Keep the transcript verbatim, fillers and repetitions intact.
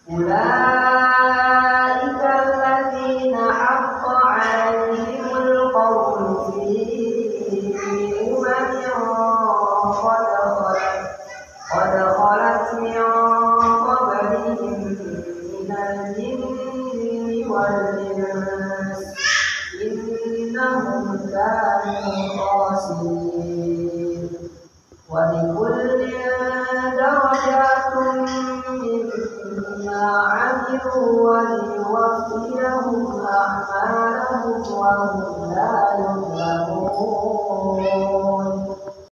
أولئك الذين حق عليهم القول في أمم قد خلت قد خلت من قبلهم من الجن والإنس إنهم كانوا خاسرين. ولكل درجات مما عملوا وليوفيهم أعمالهم وهم لا يظلمون.